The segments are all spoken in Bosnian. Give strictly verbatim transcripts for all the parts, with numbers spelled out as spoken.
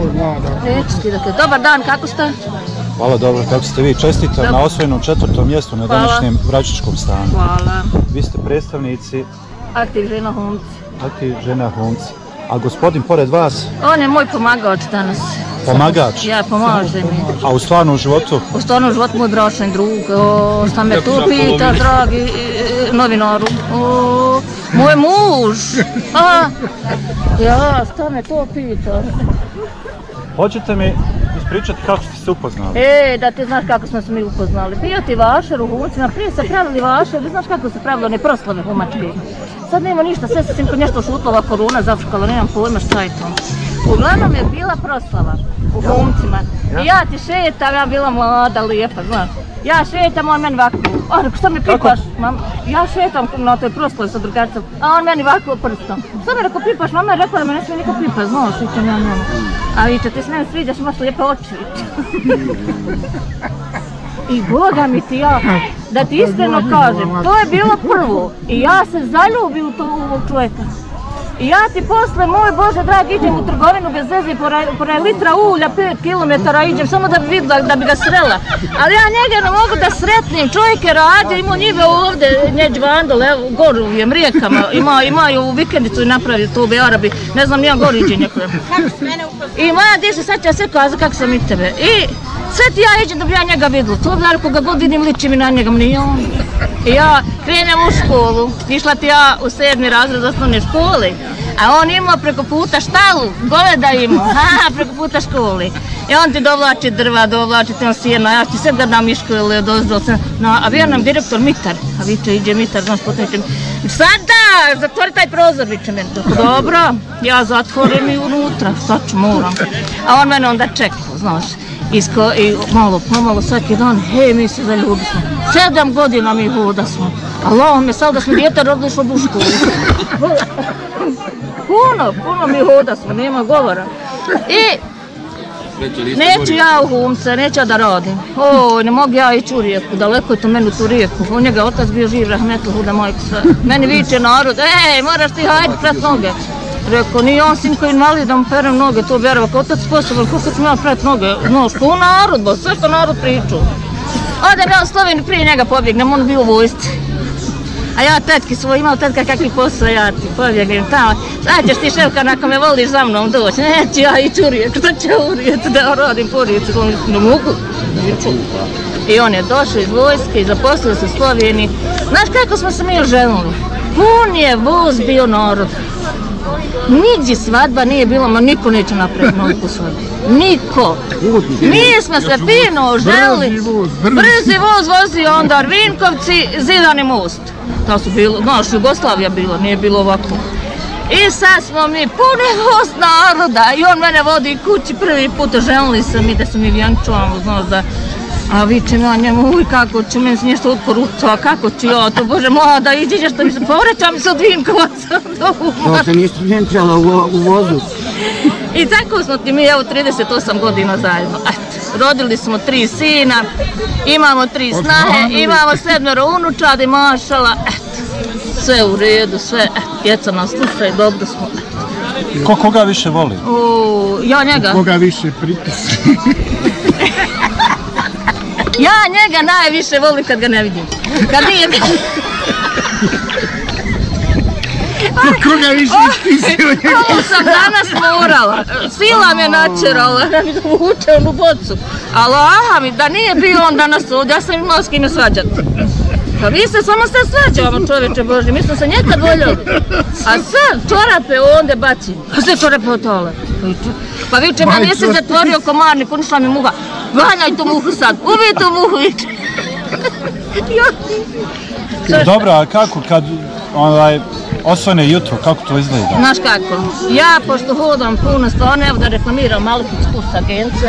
Neću skidati. Dobar dan, kako ste? Hvala, dobro, kako ste vi? Čestitam na osvojenom četvrtom mjestu na današnjem Vračičkom stanu. Hvala. Vi ste predstavnici Aktiv žena Humci. Aktiv žena Humci. A gospodin pored vas? On je moj pomagač danas. Pomagač? Ja, pomaže mi. A u stvarnom životu? U stvarnom životu moj bračni drug. Šta me tu pita, dragi novinaru? Moj muž. Ja, šta me to pita? Hoćete mi ispričati kako ste se upoznali? E, da ti znaš kako smo se mi upoznali. Bio ti vašar u Humcima, prije se pravili vašar, ti znaš kako se pravilo one proslave humačke. Sad nema ništa, sve se simko nešto šutla koruna zaškala, nemam pojma šta je to. Uglavnom je bila proslava u Humcima. I ja ti šetam, ja bila mlada, lijepa, znaš. Ja šetam, on meni ovako, on što mi pipaš? Ja šetam na toj proslavi sa drugaricom, a on meni ovako prstom. Što mi rekao pipaš? Mama je rekla da me ne smije niko pipaš, znaš, vičem ja njemu. A viče, ti se meni sviđaš, imaš lijepe oči, viče. I Boga mi ti ja, da ti iskreno kažem, to je bilo prvo i ja se zaljubim u tog ovog čovjeka. I ja ti posle, moj Bože dragi, idem u trgovinu bez veze, pored litra ulja, pet kilometara idem samo da bi vidjela, da bi ga srela. Ali ja njega ne mogu da sretnim, čovjek je radio, imao njive ovdje, njeđ vandol, evo, gor u ovim rijekama, imaju u vikendicu i napravio to u Bearabi, ne znam, nijem gor iđe njekoj. I moja djeca, sad ću ja sve kazati kako sam i tebe. I sve ti ja iđem da bi ja njega vidjela, to bi ako ga god vidim liči mi na njega, nije on. I ja krenem u školu, išla ti ja u sedmi razred osnovne škole, a on imao preko puta štalu, goveda imao, ha, preko puta školi. I on ti dovlači drva, dovlači ti on sjena, ja ti sve ga na mišku ili odozdol se, a bio nam direktor Mitar, a viče, iđe Mitar, znaš, potom viče, sada, zatvori taj prozor, viče meni, dobro, ja zatvorim i unutra, sad ću, moram. A on mene onda čekao, znaš. I malo, pomalo, svaki dan, hej, mi se zaljubili smo. Sedam godina mi hoda smo. Allah me sad da smo djete rodili što u školu. Puno, puno mi hoda smo, nema govora. I neću ja u Humce, neću ja da radim. Oj, ne mogu ja ići u rijeku, daleko je to meni u tu rijeku. U njega otac bio živ, rahmetli, huda majka sve. Meni viče narod, ej, moraš ti hajde pret noge. Rekao, nije on sinko invalid da mu perem noge, to vjerova, kao otac sposoban, kako ću ja pret noge, znaš, ko narod, bo, sve što narod priču. Odem ja u Sloveniju, prije njega pobjegnem, on bio u vojsci. A ja tetki svoj, imao tetka kakvi posao, ja ti pobjegnem tamo. Sad ćeš ti šefka, ako me voliš za mnom doći, neću ja ići u rijeku, što će u rijeku da radim po rijeku, ne mogu. I on je došao iz vojske i zaposlio se u Sloveniji. Znaš kako smo se mi ženili? Pun je voz bio narod. Nigdje svadba nije bilo, ma niko neće napraviti novu svadbu. Niko. Mi smo se fino želili. Brzi voz vozio onda Vinkovci, Zidani most. To su bilo, znaš, Jugoslavija bilo, nije bilo ovako. I sad smo mi puni voz naroda i on mene vodi kući prvi put, želili sam mi da se mi vjenčuvamo, znaš da. A vičem ja njemu, uj, kako ću, meni se nešto otporučao, a kako ću ja to, Bože, mlada, iđeš što mi se povrećam se od Vinkovaca do Umar. To se niste vjenčala u vozu? I tako smo ti mi, evo, trideset osam godina zajedno. Rodili smo tri sina, imamo tri snahe, imamo sedmero unučadi, mašala, sve u redu, sve, djeca nas slušaju, dobro smo. Ko koga više voli? Ja njega. Koga više pritiska? Ja njega najviše volim kad ga ne vidim. Kad nije... Koga više istisio njega? Ovo sam danas morala. Sila me načerala da mi dovuče onu bocu. Ali aha mi, da nije bio on danas ovdje, ja sam imala s kime svađati. Pa vi se samo sve svađavamo, čovječe Bože, mi smo se nekad voljeli. A sve čorape ovdje bacim. A sve čorape od tole. Pa viče, ma nisi zatvorio komarnik, unišla mi muha. Ganjaj tu muhu sad, ubij tu muhu, viče. Dobro, a kako kad osvane jutro, kako to izgleda? Znaš kako, ja pošto hodam puno stvarno, evo da reklamiram Malefić Kurs agencija.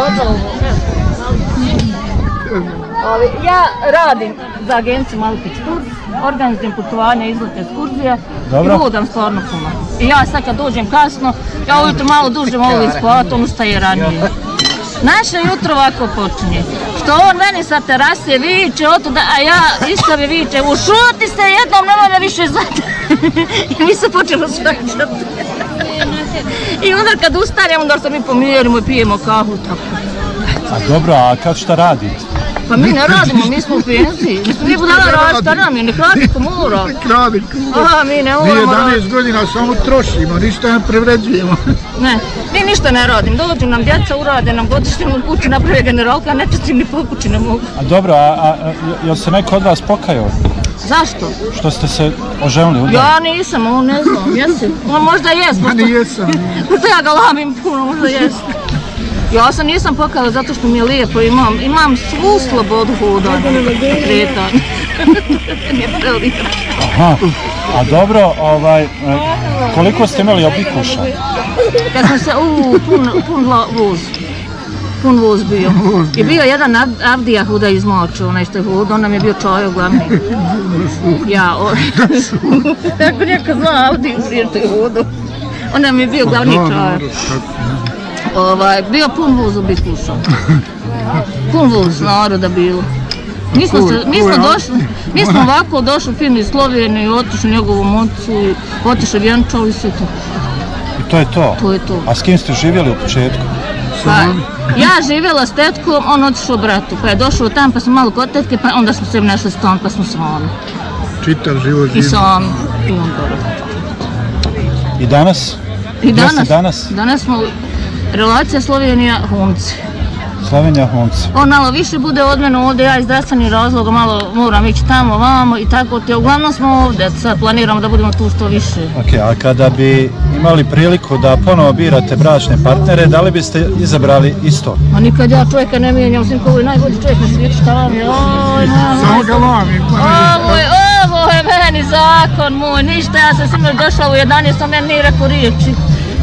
Ja radim za agenciju Malefić Kurs, organizujem putovanja, izlete, ekskurzije i hodam stvarno puno. I ja sad kad dođem kasno, ja ujutro malo duže mogu ispavati, on ustaje ranije. Naše jutro ovako počinje, što on meni sa terase viče, a ja isto mi viče, ušuti se jednom, nemoj me više zvati. I mi se počelo svađati. I onda kad ustanemo, onda se mi pomirimo i pijemo kahu, tako. A dobro, a kad šta radite? Pa mi ne radimo, mi smo u penziji. Mi smo mi budala raditi, šta nam je, nek radi ko mora. Kradi kuda. Aha, mi ne Mi moramo raditi. jedanaest godina samo trošimo, ništa ne prevređujemo. Ne, mi ništa ne radim. Dođu nam djeca, urade nam godišnju kuću, naprave generalka, a nečastim ni po kući ne mogu. A dobro, a, a jel se neko od vas pokajao? Zašto? Što ste se oženili udali? Ja nisam, on ne znam, jesi? On možda jest. Ja ni jesam. Možda ja ga lamim puno, možda jest. Ja se nisam pokajala zato što mi je lijepo, imam, imam svu slobodu hodanja, kretanja. Nije prelijepo. Aha, a dobro, ovaj, koliko ste imali obikuša? Kad sam se, uuu, pun, pun voz. Pun voz bio. I bio jedan Avdija Huda iz Moču, onaj što je Huda, on nam je bio čajo glavni. Ja, o... Ako neka zna Avdiju, što je Hudu. On nam je bio glavni čajo. Ovaj, bio pun voz obikuša. Pun voz naroda bilo. Mi smo, se, mi smo došli, mi smo ovako došli fin iz Slovenije i otišli njegovom ocu i otišli vjenčali i sve to. I to je to? To je to. A s kim ste živjeli u početku? Pa, ja živjela s tetkom, on otišao bratu, pa je došao tam pa smo malo kod tetke, pa onda smo se našli stan pa smo sami. Čitav život živimo. I sami. I onda. I danas? I danas? Jeste danas? Danas smo relacija Slovenija-Humci. Slovenija-Humci. On malo više bude od mene ovdje, ja iz zdravstvenih razloga malo moram ići tamo, vamo i tako te. Uglavnom smo ovdje, sad planiramo da budemo tu što više. Ok, a kada bi imali priliku da ponovo birate bračne partnere, da li biste izabrali isto? A nikad ja čovjeka ne mijenjam, osim koji je najbolji čovjek na svijetu, šta vam je, oj, Samo ga lamim. Ovo je, ovo je meni zakon moj, ništa, ja sam sinoć došla u jedanaest, a meni nije rekao riječi.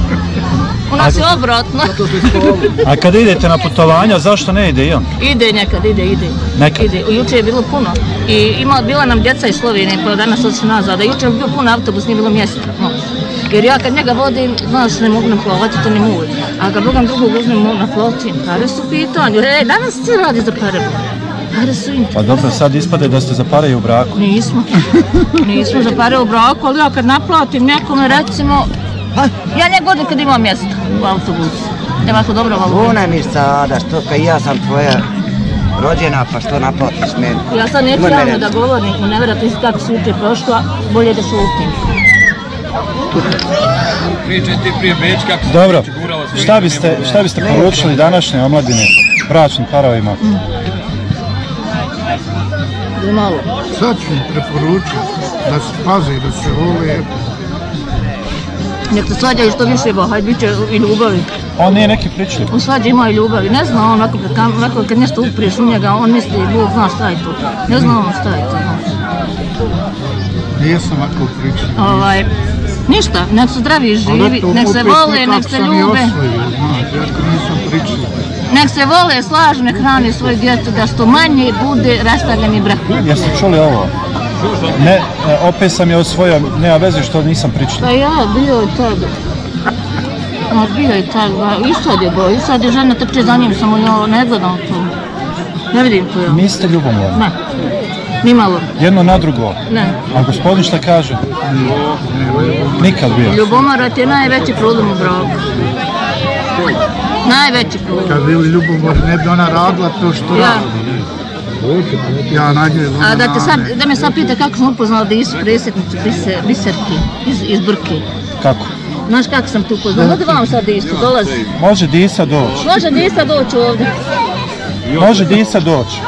U nas je obratno. A kada idete na putovanja, zašto ne ide i on? Ide nekad, ide, ide. Nekad? Ide. Juče je bilo puno. I ima, bila nam djeca iz Slovenije koja danas otišli nazad. A juče je bio puno autobus, nije bilo mjesta. No. Jer ja kad njega vodim, znaš, ne mogu naplavati, to ne mogu. A kad Bogam drugog uzmem, mogu naplavati. Pare su pitanju. Ej, danas se radi za pare. Pare su interesne. Pa dobro, sad ispade da ste za pare i u braku. Nismo. Nismo za pare u braku, ali ja kad naplatim nekome, recimo, ja ne godim kad imam mjesta u autobusu. Nema ako dobro valuta. Ona mi sada, što kad ja sam tvoja rođena, pa što naplatiš meni? Ja sad neću javno da govorim, no ne vjerate isti kako su juče prošla, bolje da šutim. Dobro, šta biste, šta biste poručili današnje omladine, bračnim parovima? Mm. Malo. Sad ću im preporučiti da se paze, da se vole. Nek se svađaju što više, ba, hajde, bit će i ljubavi. On nije neki pričljiv. On svađa ima i ljubavi, ne zna on, ovako, ovako kad nešto upriješ u njega, on misli, Bog zna šta je to. Ne zna on šta je to, znaš. Nijesam ovako pričao. Ovaj, ništa, nek su zdravi i živi, nek se vole, nek se ljube. Nek se vole, slažu, nek hrani svoju djecu, da što manje bude rastavljeni brak. Jeste čuli ovo? Ne, opet sam je osvojio, nema veze što nisam pričao. Pa ja, bio je tad. No, bio je tad, i sad je bo, i sad je žena trče za njim, samo ja ne gledam to. Ne vidim to ja. Niste ljubomorni? Ne, ni malo. Jedno na drugo? Ne. A gospodin šta kaže? Nikad bio. Ljubomorat je najveći problem u braku. Najveći problem. Kad bili ljubomor, ne bi ona radila to što radi. Ja nađe ona. A da te sad, da me sad pita kako sam upoznala Disu, presjetnicu Biserke iz, iz Brke. Kako? Znaš kako sam tu upoznala? Ode vam sad Disu, dolazi. Može Disa doći. Može Disa doći ovdje. Može Disa doći.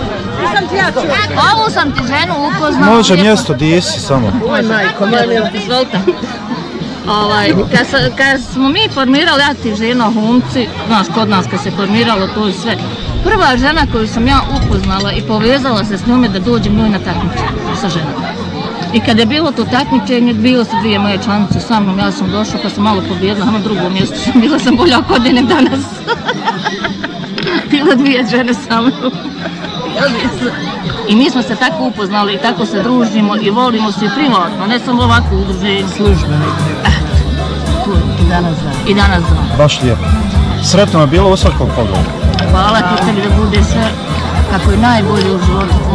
Ovu sam ti ženu upoznala. Može mjesto Disi samo. Oj majko, izvolite. Ovaj, kad, sa, kad smo mi formirali aktiv žena Humci, znaš, kod nas kad se formiralo to i sve, prva žena koju sam ja upoznala i povezala se s njome da dođem njoj na takmičenje sa ženama. I kad je bilo to takmičenje, bilo su dvije moje članice sa mnom, ja sam došla pa sam malo pobjedila, na drugom mjestu sam bila sam bolja kod nje nek danas. Bila dvije žene sa mnom. I mi smo se tako upoznali i tako se družimo i volimo se privatno, ne samo ovako udruženje. Službeno. I danas znam. I danas znam. Baš lijepo. Sretno je bilo u svakom pogledu. Hvala ti tebi da bude sve kako je najbolje u životu.